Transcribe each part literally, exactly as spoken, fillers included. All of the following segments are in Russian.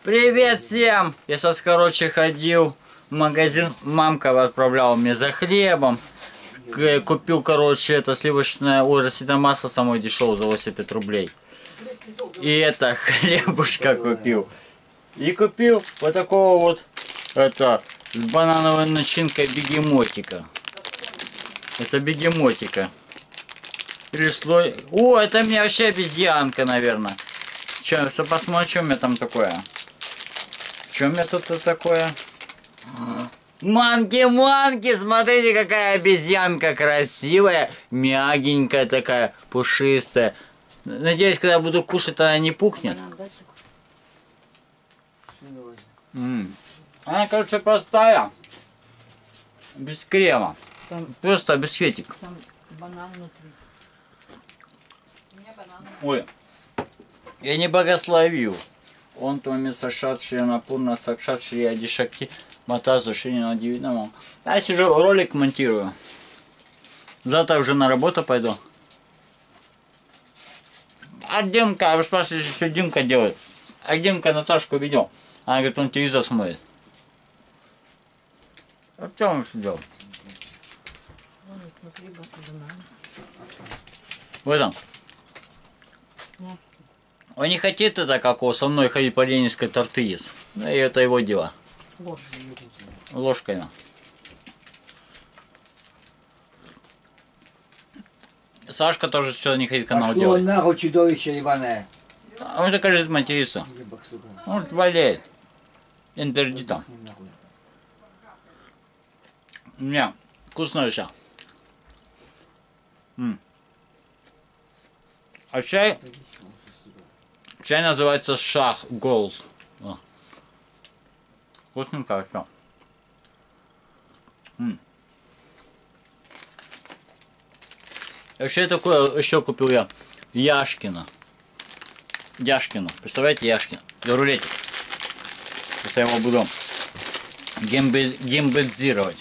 Привет всем! Я сейчас, короче, ходил в магазин. Мамка отправляла мне за хлебом. Купил, короче, это сливочное, ой, растительное масло самое дешевое за восемьдесят пять рублей. И это хлебушка купил. И купил вот такого вот, это, с банановой начинкой бегемотика. Это бегемотика. Или слой. О, это у меня вообще обезьянка, наверное. Че, посмотрим, что у меня там такое. Что у меня тут такое? Манки-манки, смотрите, какая обезьянка красивая, мягенькая такая, пушистая. Надеюсь, когда буду кушать, она не пухнет. М -м. Она, короче, простая, без крема. Там просто бисквитик. Там банан внутри. Ой, я не богословил. Он то месашат ширинапурна сакшат шриади шакти матазу ширина дивидному. А я сижу, ролик монтирую. Завтра уже на работу пойду. А Димка, вы спрашиваете, что Димка делает? А Димка Наташку видел. Она говорит, он телевизор смотрит. А что он сидел? В этом. Он не хотит это, как его, со мной ходить по ленинской торты есть. Ну и это его дело. Ложкой. Сашка тоже что-то не ходит канал делать. Нахуй чудовище ебаное. А он так кажется материться. Он болеет. Интердитом. Не, вкусно все. М. А чай? Чай называется Шах Голд. Вкусненько все. Вообще такое еще купил я. Яшкино. Яшкино. Представляете, Яшкино? Для рулетик. Сейчас я его буду гимбедзировать.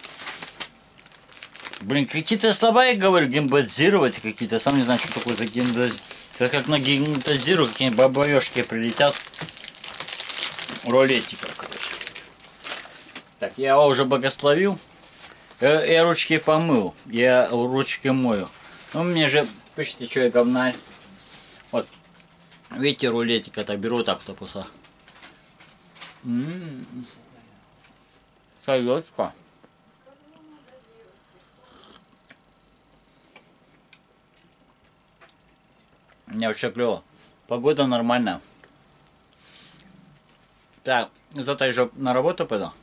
Блин, какие-то слова я говорю, гимбедзировать какие-то. Сам не знаю, что такое за гимбедзировать. Это как на гипнотизирую, какие-нибудь бабоёшки прилетят. Рулетика, короче. Так, я его уже богословил. Я, я ручки помыл. Я ручки мою. Ну, мне же, пишите, что я говнарь. Вот. Видите, рулетик это беру так-то пуса. Ммм. Советка. Мне вообще клево. Погода нормальная. Так, завтра я же на работу пойду.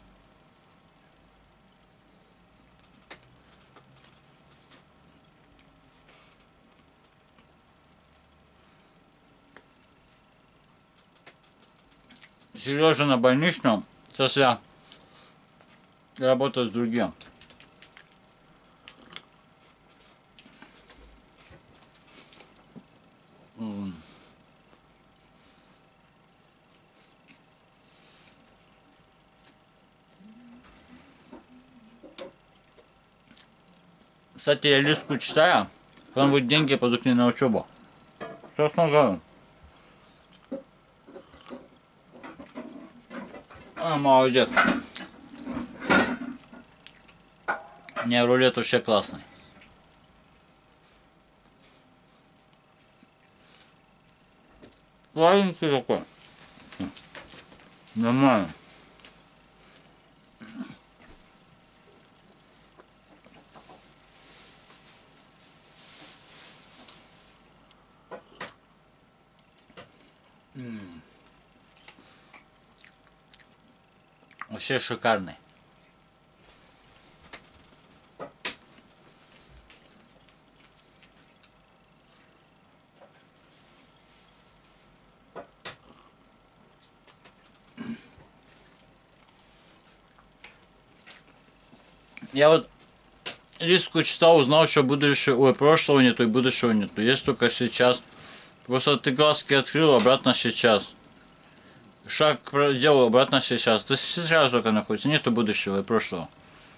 Сережа на больничном. Сейчас я работаю с другим. Кстати, я листку читаю, там будет деньги пойдут мне на учебу. Сейчас говорю. А, молодец. У меня рулет вообще классный. Славенький такой. Нормально. М-м. Вообще шикарный. Я вот листку читал, узнал, что будущего, ой, прошлого нету и будущего нету. Есть только сейчас. Просто ты глазки открыл, обратно сейчас. Шаг делал, обратно сейчас. Ты сейчас только находишься, нету будущего и прошлого.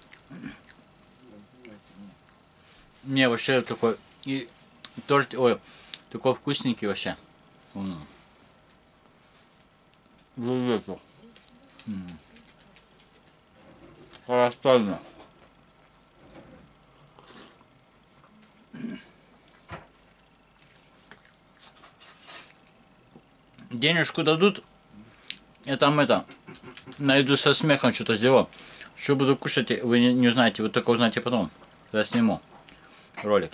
Не, вообще такой и торт, ой, такой вкусненький вообще. рулету. Остально. Денежку дадут, я там это, найду со смехом что-то сделаю. Что буду кушать, вы не, не узнаете, вы только узнаете потом, когда сниму ролик.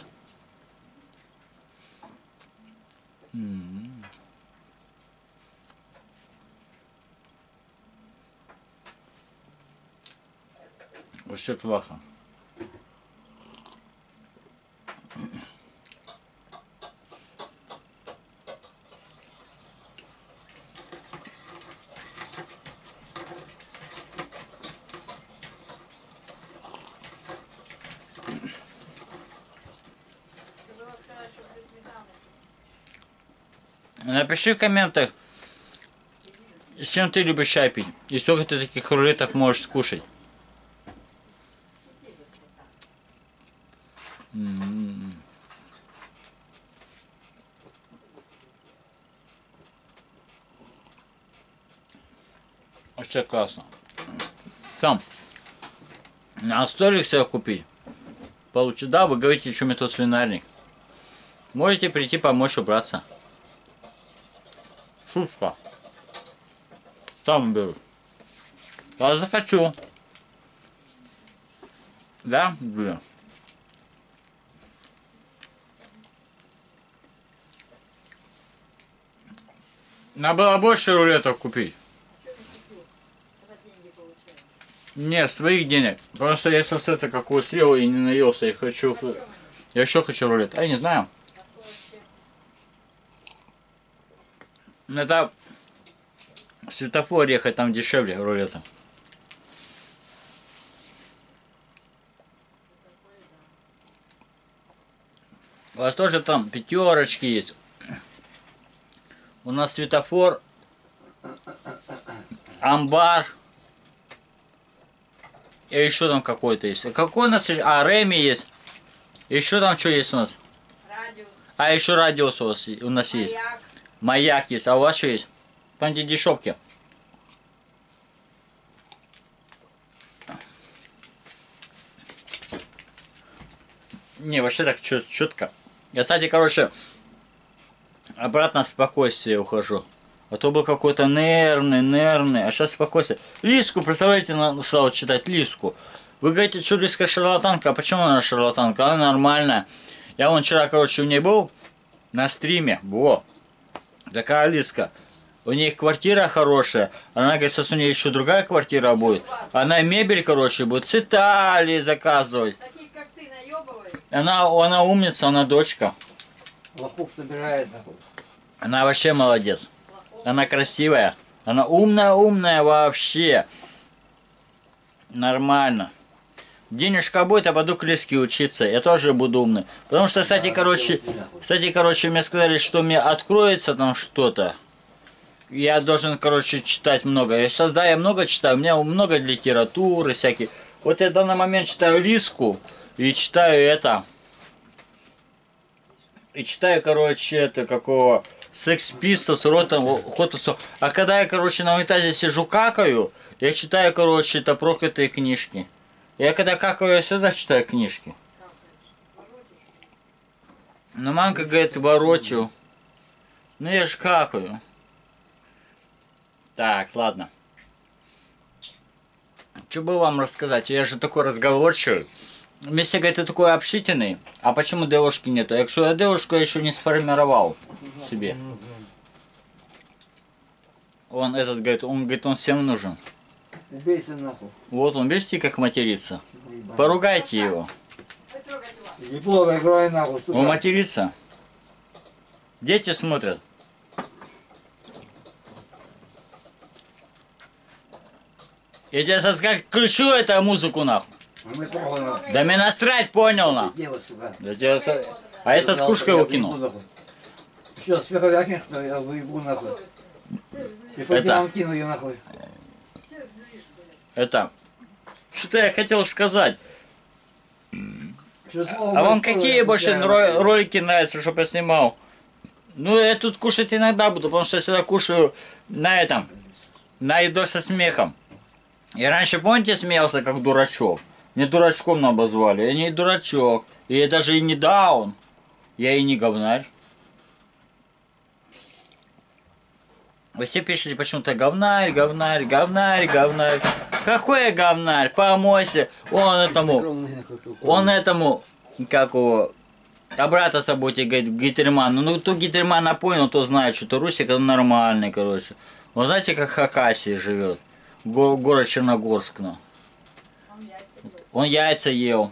М-м-м. Вообще классно. Напиши в комментах, с чем ты любишь чай пить, и сколько ты таких рулетов можешь скушать. М-м-м. Вообще классно. Сам на столик себе купить. Получится. Да, вы говорите, что мне тут свинарник. Можете прийти помочь убраться. Шутка. Там беру. Я захочу. Да, блин. Надо было больше рулетов купить. Нет, своих денег. Потому что я сейчас это какую съел и не наелся. И хочу. Я еще хочу рулет. А я не знаю. Это светофор ехать, там дешевле рулета. У вас тоже там пятерочки есть. У нас светофор, амбар. И еще там какой-то есть. Какой у нас есть? А, Реми есть. Еще там что есть у нас? Радиус. А еще радиус у, вас, у нас есть. Маяк. Маяк есть. А у вас что есть? Там где дешевки. Не, вообще так чет четко. Я, кстати, короче, обратно в спокойствие ухожу. А то был какой-то нервный, нервный. А сейчас спокойствие. Лиску, представляете, надо стало читать Лиску. Вы говорите, что Лиска шарлатанка. А почему она шарлатанка? Она нормальная. Я вон вчера, короче, у нее был на стриме. Во. Такая Лиска. У них квартира хорошая. Она говорит, сейчас у нее еще другая квартира будет. Она мебель, короче, будет с Италии заказывать. Такие, как ты, наебывай. Она, она умница, она дочка. Лохов собирает. Она вообще молодец. Она красивая. Она умная-умная вообще. Нормально. Денежка будет, а пойду к Лиске учиться. Я тоже буду умный. Потому что, кстати, короче, кстати, короче, мне сказали, что мне откроется там что-то. Я должен, короче, читать много. Я сейчас, да, я много читаю. У меня много литературы всякие. Вот я в данный момент читаю Лиску и читаю это. И читаю, короче, это какого... Sex Pistols, Ротом, Хотосу. А когда я, короче, на унитазе сижу, какаю, я читаю, короче, это проклятые книжки. Я когда какаю, я всегда читаю книжки. Но мамка говорит, ворочу. Ну я ж какаю. Так, ладно. Что бы вам рассказать? Я же такой разговорчивый. Мне все говорят, ты такой общительный. А почему девушки нету? Я говорю, я девушку еще не сформировал себе. Он этот говорит, он говорит, он всем нужен. Убейся нахуй. Вот он, видите, как матерится? Поругайте его. Неплохо играй нахуй. Он матерится. Дети смотрят. Я тебе сейчас как включу эту музыку нахуй. Да мне насрать, понял на. Да тебя со... А я со скушкой выкинул. Сейчас сверху вякнешь, что я выебу нахуй. И потом Это... кину ее нахуй. Это... Что-то я хотел сказать. Что, А вам какие больше ро- ролики нравятся, чтобы я снимал? Ну, я тут кушать иногда буду, потому что я всегда кушаю на этом. наедался смехом. И раньше, помните, смеялся как дурачок? Мне дурачком обозвали. Я не дурачок. И я даже и не даун. Я и не говнарь. Вы все пишете почему-то говнарь, говнарь, говнарь, говнарь. Какой я говнарь? Помойся. Он этому, он этому, как его, обратно собой говорит, Гитерман. Ну, кто Гитермана понял, то знает, что то Русик это нормальный, короче. Вы знаете, как Хакасия живет? Го город Черногорск, ну. Он яйца ел.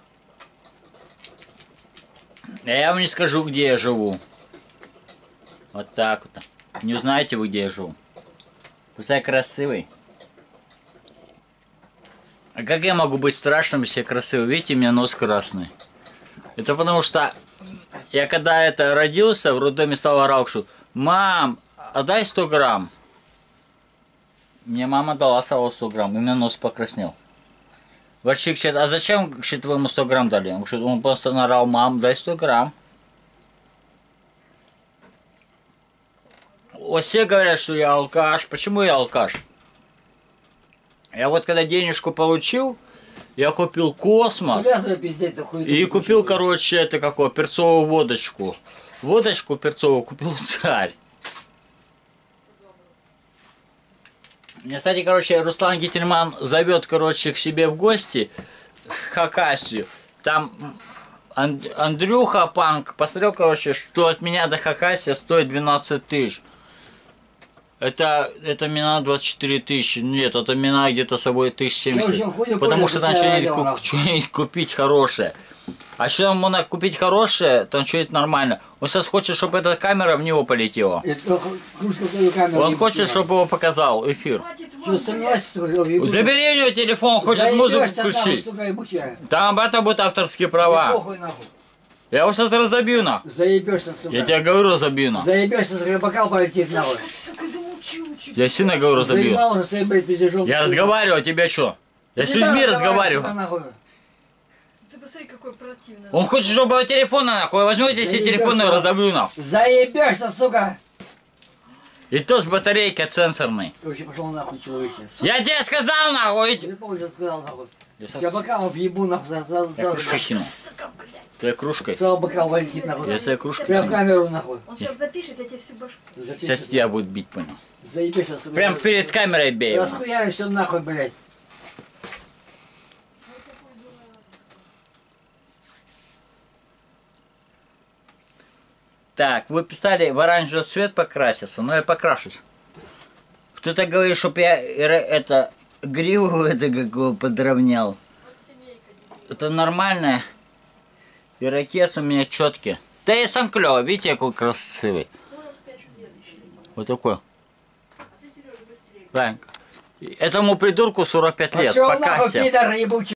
Я вам не скажу, где я живу. Вот так вот. Не узнаете вы, где я живу. Пускай красивый. А как я могу быть страшным, если я красивый? Видите, у меня нос красный. Это потому что я когда это родился, в роддоме стал орал, что мам, отдай сто грамм. Мне мама дала, стало сто грамм, и у меня нос покраснел. Врачи говорят, а зачем, говорит, вы ему сто грамм дали? Он просто наорал, мам, дай сто грамм. Вот все говорят, что я алкаш. Почему я алкаш? Я вот когда денежку получил, я купил космос. И купил, короче, это какое, перцовую водочку. Водочку перцовую купил Царь. Мне, кстати, короче, Руслан Гительман зовет, короче, к себе в гости Хакасию. Там Анд Андрюха Панк посмотрел, короче, что от меня до Хакасия стоит двенадцать тысяч. Это, это мина двадцать четыре тысячи. Нет, это мина где-то с собой тысяча семьдесят. Потому что там что-нибудь купить хорошее. А что ему надо купить хорошее, то он что-нибудь нормально. Он сейчас хочет, чтобы эта камера в него полетела. Он хочет, чтобы его показал эфир. Забери у него телефон, хочет музыку включить. Там это будут авторские права. Я его сейчас разобью, на. Заебешься, сука. Я тебе говорю, разобью, на. Заебешься, сука, бокал полетит, нахуй. Я сильно говорю, разобью. Заебал, что, блядь, пиздежом. Я разговариваю, а тебе что? Я с людьми разговариваю. Ты посмотри, какой противный. Он хочет, чтобы его телефон, нахуй. Возьмите все телефоны и разобью, нахуй. Заебешься, сука. И то с батарейкой сенсорной. Короче, пошел нахуй, человече. Я тебе сказал, нахуй. Я помню, что сказал, нахуй. Я, Я бокал въебу, нахуй, за, за, я кружкой кину. Твоей кружкой? Сразу бокал полетит, нахуй. Я своей кружкой Прям в кину. камеру, нахуй. Он сейчас запишет, я тебе всю башку. Сейчас тебя будет бить, понял. Заебешься, сука. Прям перед камерой бей его. Расхуяри все нахуй, блядь. Так, вы писали, в оранжевый цвет покраситься, но я покрашусь. Кто-то говорит, чтоб я это гриву это какого подровнял. Это нормально. Ирокез у меня четкий. Да и сам клёво, видите, какой красивый. Вот такой. Ладненько. Этому придурку сорок пять лет, Пошел пока нахуй, все. пидор ебучий.